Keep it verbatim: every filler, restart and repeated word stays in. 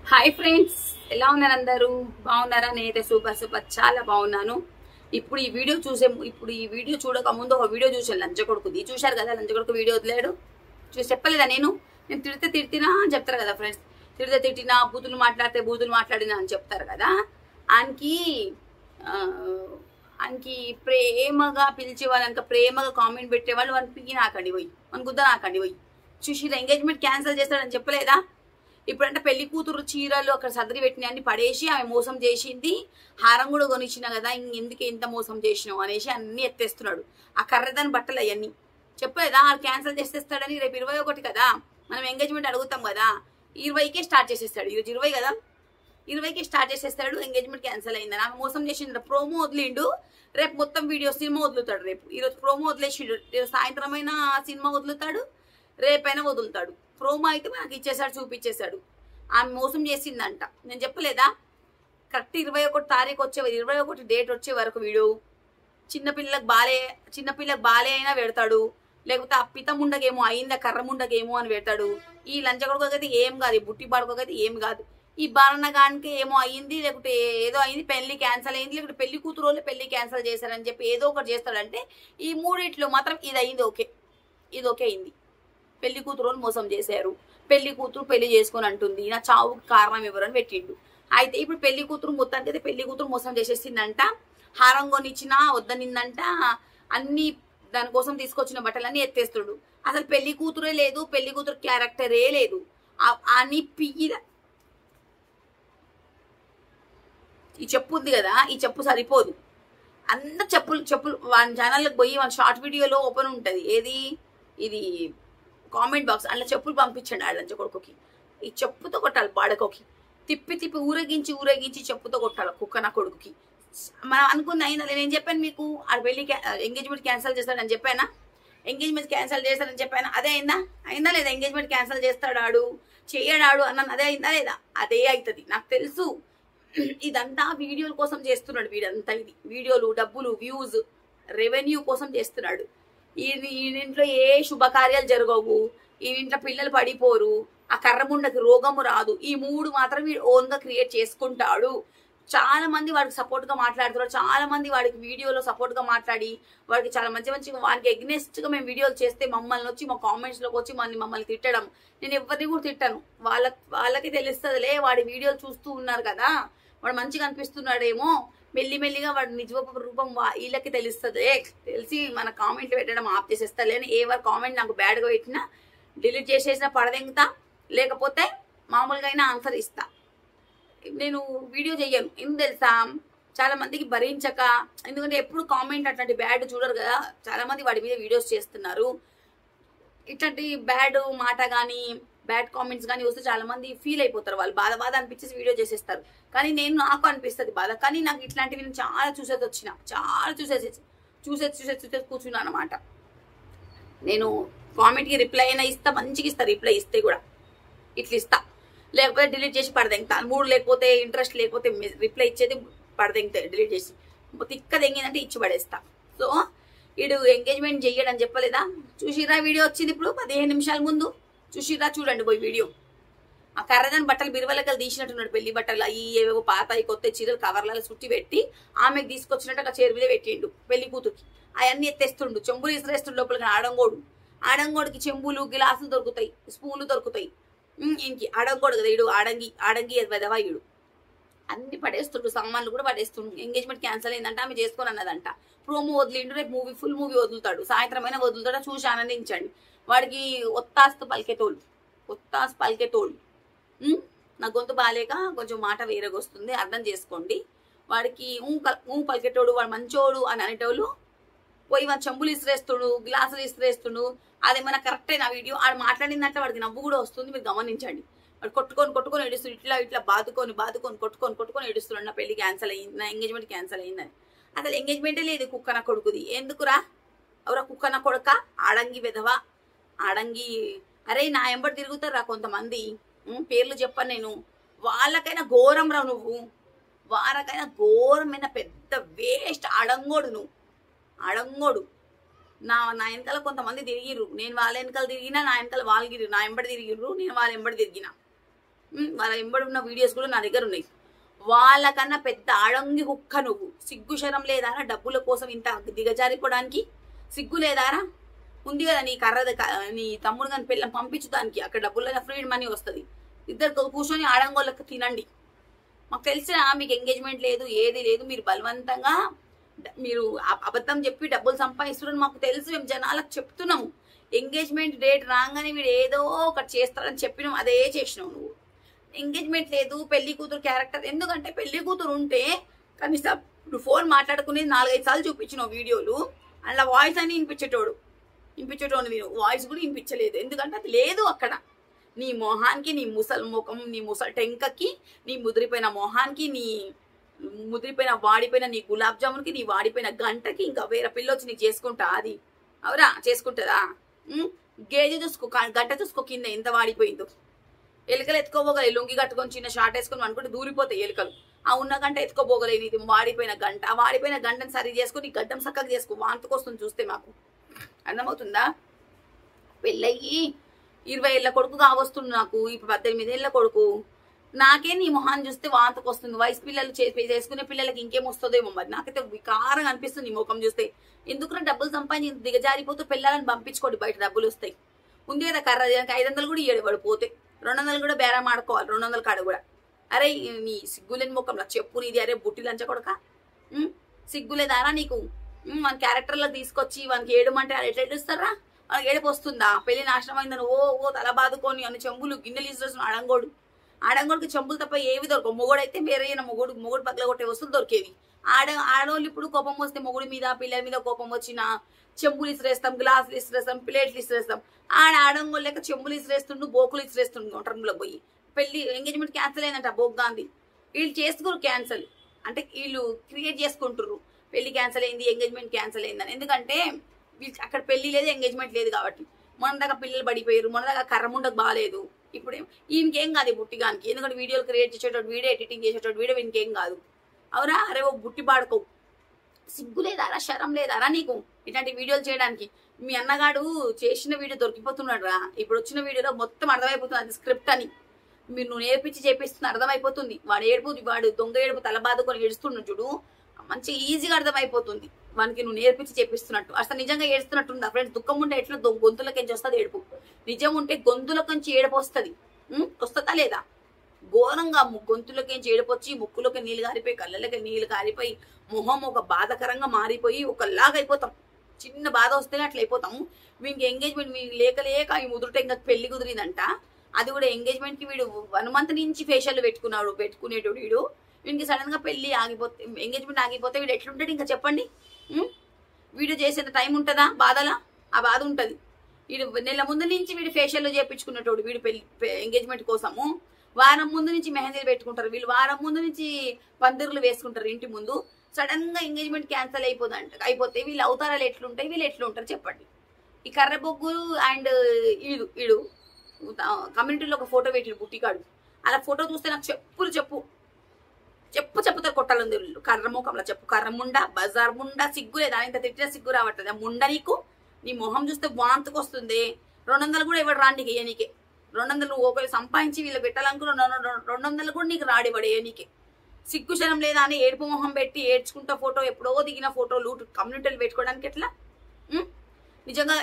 Hi friends, ఎలా ఉన్నారు అందరూ? బాగున్నారా? నేనైతే సూపర్ సూపర్ చాలా బాగున్నాను. ఇప్పుడు ఈ వీడియో చూసే ఇప్పుడు ఈ వీడియో చూడక ముందు ఒక వీడియో చూసాను, లంచ కొడుకుది. చూశారు కదా, లంచ కొడుకు వీడియో వదిలేడు. చూసి చెప్పలేదా నేను నేను తిడితే తిట్టినా అని చెప్తారు కదా ఫ్రెండ్స్. తిడితే తిట్టినా, బూతులు మాట్లాడితే బూతులు మాట్లాడినా అని చెప్తారు కదా. ఆయనకి ఆయనకి ప్రేమగా పిలిచే వాళ్ళక ప్రేమగా కామెంట్ పెట్టేవాళ్ళు వాళ్ళని పిగి నాకండి పోయి మన గుద్ద నాకండి పోయి చూసి ఎంగేజ్మెంట్ క్యాన్సిల్ చేస్తాడని చెప్పలేదా? ఇప్పుడంటే పెళ్లి కూతురు చీరలు అక్కడ సదరి పెట్టినాయని పడేసి ఆమె మోసం చేసింది. హారం కూడా కొనిచ్చిన కదా, ఇంకెందుకు ఎంత మోసం చేసినావు అనేసి అన్ని ఎత్తేస్తున్నాడు. ఆ కర్రదాని బట్టలు అవన్నీ చెప్పలేదా? ఆడు క్యాన్సిల్ చేసేస్తాడని. రేపు ఇరవై ఒకటి కదా, మనం ఎంగేజ్మెంట్ అడుగుతాం కదా, ఇరవైకే స్టార్ట్ చేసేస్తాడు. ఈరోజు ఇరవై కదా, ఇరవైకే స్టార్ట్ చేసేస్తాడు. ఎంగేజ్మెంట్ క్యాన్సిల్ అయిందని ఆమె మోసం చేసిండు. ప్రోమో వదిలిండు, రేపు మొత్తం వీడియో సినిమా వదులుతాడు. రేపు ఈరోజు ప్రోమో వదిలేసిండు, రేపు సాయంత్రం అయినా సినిమా వదులుతాడు, రేపైనా వదులుతాడు. ప్రోమో అయితే మనకి ఇచ్చేసాడు, చూపించేశాడు. ఆమె మోసం చేసిందంట. నేను చెప్పలేదా? కరెక్ట్ ఇరవై ఒకటి తారీఖు వచ్చే ఇరవై ఒకటి డేట్ వచ్చే వరకు వీడు చిన్నపిల్లలకు బాలే చిన్నపిల్లలకు బాలే అయినా పెడతాడు, లేకపోతే ఆ పితముండకేమో అయిందా కర్రముండకేమో అని పెడతాడు. ఈ లంచగొడుకైతే ఏం కాదు, ఈ బుట్టి బాడుకోకైతే ఏం కాదు. ఈ బాలనగానికి ఏమో అయింది, లేకపోతే ఏదో అయింది, పెళ్లి క్యాన్సిల్ అయింది, లేకపోతే పెళ్లి కూతురు వాళ్ళు పెళ్లి క్యాన్సిల్ చేశారని చెప్పి ఏదో ఒకటి చేస్తాడంటే ఈ మూడిట్లో మాత్రం ఇది అయింది ఓకే, ఇది ఓకే అయింది. పెళ్లి కూతురు మోసం చేశారు, పెళ్లి కూతురు పెళ్లి చేసుకొని అంటుంది నా చావుకి కారణం ఎవరని పెట్టిండు. అయితే ఇప్పుడు పెళ్లి కూతురు మొత్తానికి అయితే పెళ్లి కూతురు మోసం చేసేసిందంట. హారం కొనిచ్చినా వద్దనిందంట. అన్ని దానికోసం తీసుకొచ్చిన బట్టలన్నీ ఎత్తేస్తుడు. అసలు పెళ్లి కూతురే లేదు, పెళ్లి కూతురు క్యారెక్టరే లేదు అని పియ్యిల. ఈ చెప్పు ఉంది కదా, ఈ చెప్పు సరిపోదు. అందరు చెప్పులు చెప్పులు వాళ్ళ ఛానల్కి పోయి వాళ్ళ షార్ట్ వీడియోలో ఓపెన్ ఉంటుంది. ఏది ఇది కామెంట్ బాక్స్ అట్లా చెప్పులు పంపించండి ఆళ్ళ కొడుకుకి. ఈ చెప్పుతో కొట్టాలి బాడకోకి, తిప్పి తిప్పి ఊరేగించి ఊరేగించి చెప్పుతో కొట్టాలి కుక్క నా కొడుకుకి. మనం అనుకుంది అయిందా? నేను చెప్పాను మీకు ఆడ పెళ్లి ఎంగేజ్మెంట్ క్యాన్సిల్ చేస్తాడని చెప్పానా? ఎంగేజ్మెంట్ క్యాన్సిల్ చేస్తాడని చెప్పాను, అదే అయిందా? అయిందా లేదా? ఎంగేజ్మెంట్ క్యాన్సిల్ చేస్తాడు ఆడు, చేయడాడు అన్నాను, అదే అయిందా లేదా? అదే అవుతుంది నాకు తెలుసు. ఇదంతా వీడియోల కోసం చేస్తున్నాడు వీడంతా. ఇది వీడియోలు, డబ్బులు, వ్యూస్, రెవెన్యూ కోసం చేస్తున్నాడు. ఈ ఇంట్లో ఏ శుభకార్యాలు జరగవు, ఈ ఇంట్లో పిల్లలు పడిపోరు, ఆ కర్రముండకి రోగము రాదు. ఈ మూడు మాత్రం వీడు ఓన్ గా క్రియేట్ చేసుకుంటాడు. చాలా మంది వాడికి సపోర్ట్ గా మాట్లాడుతున్నారు, చాలా మంది వాడికి వీడియోలో సపోర్ట్ గా మాట్లాడి వాడికి చాలా మంచి మంచి వాడికి ఎగ్నెస్ట్ గా మేము వీడియోలు చేస్తే మమ్మల్ని వచ్చి మా కామెంట్స్ లోకి వచ్చి మళ్ళీ మమ్మల్ని తిట్టడం. నేను ఎవరిని కూడా తిట్టాను, వాళ్ళ వాళ్ళకి తెలుస్తుందిలే. వాడి వీడియోలు చూస్తూ ఉన్నారు కదా, వాడు మంచిగా అనిపిస్తున్నాడేమో, మెల్లిమెల్లిగా వాడు నిజ రూపం వీళ్ళకి తెలుస్తుంది. తెలిసి మన కామెంట్లు పెట్టడం ఆఫ్ చేసేస్తా. లేని ఎవరు కామెంట్ నాకు బ్యాడ్గా పెట్టినా డిలీట్ చేసేసిన పడదెంగుతా, లేకపోతే మామూలుగా అయినా ఆన్సర్ ఇస్తా. నేను వీడియో చెయ్యను, ఎందుకు తెలుసా? చాలా మందికి భరించక, ఎందుకంటే ఎప్పుడు కామెంట్ అట్లాంటి బ్యాడ్ చూడరు కదా. చాలా మంది వాడి మీద వీడియోస్ చేస్తున్నారు. ఇట్లాంటి బ్యాడ్ మాట కానీ బ్యాడ్ కామెంట్స్ కానీ వస్తే చాలా మంది ఫీల్ అయిపోతారు, వాళ్ళు బాధ బాధ అనిపించేసి వీడియో చేసేస్తారు. కానీ నేను నాకు అనిపిస్తుంది బాధ. కానీ నాకు ఇట్లాంటివి నేను చాలా చూసేది వచ్చిన చాలా చూసేసి చూసేసి చూసేసి చూసేసి కూర్చున్నాను అనమాట. నేను కామెంట్కి రిప్లై అయినా ఇస్తా, మంచిగా ఇస్తా. రిప్లై ఇస్తే కూడా ఇట్లా ఇస్తా, లేకపోతే డిలీట్ చేసి పడదెంగుతాను. మూడు లేకపోతే ఇంట్రెస్ట్ లేకపోతే రిప్లై ఇచ్చేది పడదెంగుతాయి, డిలీట్ చేసి. తిక్క దెంగిందంటే ఇచ్చి పడేస్తా. సో వీడు ఎంగేజ్మెంట్ చెయ్యడని చెప్పలేదా? చూసిరా వీడియో వచ్చింది ఇప్పుడు పదిహేను నిమిషాల ముందు. చూసిరా, చూడండి పోయి వీడియో. ఆ కర్రదాని బట్టలు బిరువలకలు తీసినట్టున్నాడు, పెళ్లి బట్టలు అవి ఏవేవో పాత కొత్త చీరలు కవర్లలో చుట్టి పెట్టి ఆమెకు తీసుకొచ్చినట్టు ఒక చీర మీద పెట్టిండు పెళ్లి కూతురికి. అవన్నీ ఎత్తేస్తుండు, చెంబులు ఇసిరేస్తుండు లోపలికి. ఆడంగోడు ఆడంగోడికి చెంబులు గిలాసులు దొరుకుతాయి, స్పూన్లు దొరుకుతాయి. ఇంకి ఆడంగోడు కదా ఈడు, ఆడంగి ఆడంగి వెదవా ఈడు. అన్ని పడేస్తుండు, సామాన్లు కూడా పడేస్తుండు. ఎంగేజ్మెంట్ క్యాన్సిల్ అయిందంట, ఆమె చేసుకొని అన్నదంట. ప్రోమో వదిలిండు, రేపు మూవీ ఫుల్ మూవీ వదులుతాడు, సాయంత్రం అయినా వదులుతాడో చూసి ఆనందించండి. వాడికి ఒత్తాస్తు పలికేతోళ్ళు, ఒత్తాసు పలికేతోళ్ళు. నా గొంతు బాలేక కొంచెం మాట వేరేగా వస్తుంది, అర్థం చేసుకోండి. వాడికి ఊ ఊ పలికేటోడు, వాడు మంచోడు అని అనేటోళ్ళు పోయి వాడు చెంబులు ఇసిరేస్తుడు, గ్లాసులు ఇసిరేస్తుడు. అదేమన్నా కరెక్టే నా వీడియో. ఆడు మాట్లాడిందంటే వాడికి నవ్వు కూడా వస్తుంది, మీరు గమనించండి. వాడు కొట్టుకొని కొట్టుకొని ఏడుస్తుడు, ఇట్లా ఇట్లా బాదుకొని బాదుకొని కొట్టుకొని కొట్టుకొని ఏడుస్తున్నాడు. నా పెళ్లి క్యాన్సిల్ అయింది, నా ఎంగేజ్మెంట్ క్యాన్సిల్ అయిందని. అసలు ఎంగేజ్మెంటే లేదు కుక్క నా కొడుకుది. ఎందుకురా ఎవరా కుక్క నా కొడుక? ఆడంగి వెధవా, ఆడంగి. అరే నా ఎంబడి తిరుగుతారా కొంతమంది, పేర్లు చెప్పను నేను. వాళ్ళకైనా ఘోరం రా నువ్వు, వాళ్ళకైనా ఘోరమైన పెద్ద వేస్ట్ అడంగోడు నువ్వు, అడంగోడు. నా నా వెనకాల కొంతమంది తిరిగిర్రు, నేను వాళ్ళ వెనకాల తిరిగినా, నా వెనకాల వాళ్ళు తిరిగి నా ఎంబడి తిరిగిర్రు, నేను వాళ్ళ ఎంబడి తిరిగిన. ఉమ్, వాళ్ళ వెంబడి ఉన్న వీడియోస్ కూడా నా దగ్గర ఉన్నాయి. వాళ్ళకన్నా పెద్ద ఆడంగి కుక్క నువ్వు. సిగ్గు శరం లేదారా డబ్బుల కోసం ఇంత దిగజారిపోవడానికి? సిగ్గు లేదారా? ఉంది కదా నీ కర్ర నీ తమ్ముడు కానీ పిల్లని పంపించడానికి, అక్కడ డబ్బుల ఫ్రీ మనీ వస్తుంది. ఇద్దరు కూర్చొని ఆడంగోళ్ళకి తినండి. మాకు తెలిసినా మీకు ఎంగేజ్మెంట్ లేదు, ఏది లేదు, మీరు బలవంతంగా మీరు అబద్ధం చెప్పి డబ్బులు సంపాదిస్తున్నారని మాకు తెలుసు. మేము జనాలకు చెప్తున్నాము. ఎంగేజ్మెంట్ డేట్ రాగానే వీడు ఏదో ఒకటి చేస్తాడని చెప్పినాం, అదే చేసినావు నువ్వు. ఎంగేజ్మెంట్ లేదు, పెళ్లి కూతురు క్యారెక్టర్. ఎందుకంటే పెళ్లి కూతురు ఉంటే కనీసం నువ్వు ఫోన్ మాట్లాడుకునేది నాలుగైదు సార్లు చూపించినావు వీడియోలు. అలా వాయిస్ అని వినిపించేటోడు వినిపించేటోడు నేను వాయిస్ కూడా వినిపించలేదు. ఎందుకంటే అది లేదు అక్కడ. నీ మొహానికి, నీ ముసలి ముఖం, నీ ముసలి టెంకకి, నీ ముదిరిపోయిన మొహానికి, నీ ముదిరిపోయిన వాడిపోయిన నీ గులాబ్ జామున్కి, నీ వాడిపోయిన గంటకి ఇంకా వేరే పిల్ల వచ్చి నీకు చేసుకుంటా? అది అవరా చేసుకుంటుందా? గేజ చూసుకో, గంట చూసుకో కింద ఎంత వాడిపోయిందో. ఎలుకలు ఎత్తుకోబోగలే, లొంగి కట్టుకొని చిన్న షార్ట్ వేసుకొని అనుకుంటే దూరిపోతాయి ఎలుకలు. ఆ ఉన్న గంట ఎత్తుకోబోగలేదు. ఇది వాడిపోయిన గంట. ఆ వాడిపోయిన గంటను సరి చేసుకుని గడ్డం చక్కగా చేసుకో. వాంతుకొస్తుంది చూస్తే మాకు. అర్థమవుతుందా? పెళ్ళయ్యి ఇరవై ఏళ్ళ కొడుకు కావస్తుంది నాకు, ఇప్పుడు పద్దెనిమిది ఏళ్ళ కొడుకు. నాకే నీ మొహాన్ని చూస్తే వాంతకు వస్తుంది. వయసు పిల్లలు చేసుకునే పిల్లలకి ఇంకేం వస్తుందేమో మరి. నాకైతే వికారంగా అనిపిస్తుంది నీ ముఖం చూస్తే. ఎందుకున్నా డబ్బులు సంపాదించి దిగజారిపోతూ పిల్లలని పంపించుకోండి, బయట డబ్బులు వస్తాయి. ఉంది కదా కర్ర ఐదు వందలు కూడా ఇయ్యడు వాడు పోతే. రెండు వందలు కూడా బేరం ఆడుకోవాలి, రెండు వందల కాడ కూడా. అరే నీ సిగ్గులేని ముఖంలో చెప్పు నీది. అరే బుట్టి లంచ కొడక, సిగ్గులేదారా నీకు? మన క్యారెక్టర్లో తీసుకొచ్చి వానికి ఏడమంటే ఎట్లా ఏడుస్తారా? వాళ్ళకి ఏడుపు వస్తుందా? పెళ్లి నాశనం అయిందని ఓ ఓ తల బాదుకొని అన్ని చెంబులు గిన్నెలు ఇస్తున్న ఆడంగోడు. ఆడంగోడికి చెంబులు తప్ప ఏవి దొరకవు. మొగోడు అయితే వేరే మొగోడు మొగోడు పక్కల కొట్టే వస్తువులు దొరికేవి. ఆడ ఆడవాళ్ళు ఇప్పుడు కోపం వస్తే మొగుడి మీద పిల్లల మీద కోపం వచ్చిన చెంబులు ఇసిరేస్తాం, గ్లాసులు ఇసిరేస్తాం, ప్లేట్లు ఇసిరేస్తాం. ఆడ ఆడంగోళ్ళు లేక చెంబులు ఇసిరేస్తుండు, బోకులు ఇసిరేస్తుండు టర్మ్లో పోయి. పెళ్లి ఎంగేజ్మెంట్ క్యాన్సిల్ అయిందంట బోక్ గాంధీ. వీళ్ళు చేసుకోరు క్యాన్సిల్ అంటే, వీళ్ళు క్రియేట్ చేసుకుంటారు పెళ్లి క్యాన్సిల్ అయింది, ఎంగేజ్మెంట్ క్యాన్సిల్ అయిందని. ఎందుకంటే వీళ్ళు అక్కడ పెళ్లి లేదు, ఎంగేజ్మెంట్ లేదు కాబట్టి. మన దాకా పిల్లలు పడిపోయారు, మన దాకా కర్రముండకు బాగాలేదు. ఇప్పుడు ఈయనకేం కాదు బుట్టిగానికి. ఎందుకంటే వీడియోలు క్రియేట్ చేసేటోడు, వీడియో ఎడిటింగ్ చేసేటోడు, వీడియో వీనికేం కాదు. అవురా? అరే ఓ బుట్టి పాడుకోవు. సిగ్గు లేదారా, శరం లేదారా నీకు ఇట్లాంటి వీడియోలు చేయడానికి? మీ అన్నగాడు చేసిన వీడియో దొరికిపోతున్నాడు రా. ఇప్పుడు వచ్చిన వీడియోలో మొత్తం అర్థమైపోతుంది అది స్క్రిప్ట్ అని. మీరు నువ్వు నేర్పించి చేపిస్తున్న అర్థమైపోతుంది. వాడు ఏడుపు, వాడు దొంగ ఏడుపు తల బాదుకొని ఏడుస్తున్నాడు చూడు, మంచి ఈజీగా అర్థమైపోతుంది వానికి నువ్వు నేర్పించి చేపిస్తున్నట్టు. అసలు నిజంగా ఏడుస్తున్నట్టుందా ఫ్రెండ్స్? దుఃఖం ఉంటే ఎట్లా గొంతులకించి వస్తుంది ఏడుపు. నిజం ఉంటే గొంతులకించి ఏడుపు వస్తుంది. వస్తుందా లేదా? ఘోరంగా గొంతులకించి ఏడుపు వచ్చి ముక్కులోకి నీళ్ళు కారిపోయి, కళ్ళకి నీళ్ళు కారిపోయి, మొహం ఒక బాధకరంగా మారిపోయి ఒకలాగా అయిపోతాం. చిన్న బాధ వస్తేనే అట్లా అయిపోతాము. వీనికి ఎంగేజ్మెంట్ వీనికి లేక లేక ఈ ముదురుట ఇంకా పెళ్లి కుదిరిందంట. అది కూడా ఎంగేజ్మెంట్ కి వీడు వన్ మంత్ నుంచి ఫేషియల్ పెట్టుకున్నాడు పెట్టుకునేటోడు వీడు. వీడికి సడన్ గా పెళ్లి ఆగిపోతే, ఎంగేజ్మెంట్ ఆగిపోతే వీడు ఎట్లుంటాడు ఇంకా చెప్పండి? వీడియో చేసేంత టైం ఉంటుందా? బాధలా ఆ బాధ ఉంటుంది. వీడు నెల ముందు నుంచి వీడు ఫేషియల్ చేయించుకునేటోడు. వీడు పెళ్లి ఎంగేజ్మెంట్ కోసము వారం ముందు నుంచి మెహందీలు పెట్టుకుంటారు వీళ్ళు. వారం ముందు నుంచి పందిరులు వేసుకుంటారు ఇంటి ముందు. సడన్ గా ఎంగేజ్మెంట్ క్యాన్సిల్ అయిపోదంట. అయిపోతే వీళ్ళు అవతారాలు ఎట్లుంటాయి, వీళ్ళు ఎట్లుంటారు చెప్పండి? ఈ కర్ర బొగ్గు అండ్ ఈడు ఈడు కమ్యూనిటీలో ఒక ఫోటో పెట్టిడు బుట్టికాడు. అలా ఫోటో చూస్తే నాకు చెప్పులు చెప్పు చెప్పు చెప్పుతారు కొట్టాలని కర్ర ముఖంలో చెప్పు. కర్ర ముండ, బజార్ ముండ, సిగ్గు లేదా? ఇంత తిట్టిన సిగ్గు రావట్లేదు ముండ నీకు. నీ మొహం చూస్తే వాంతకు వస్తుంది. రెండు వందలు కూడా ఇవ్వడు రాండికి నీకే. రెండు వందలు ఒకరు సంపాదించి వీళ్ళు పెట్టాలనుకున్న రెండు వందలు కూడా నీకు రాడివాడు నీకే. సిగ్గు శరం లేదా అని ఏడుపు మొహం పెట్టి ఏడ్చుకుంటా ఫోటో, ఎప్పుడో దిగిన ఫోటోలు కమ్యూనిటీలు పెట్టుకోవడానికి ఎట్లా? నిజంగా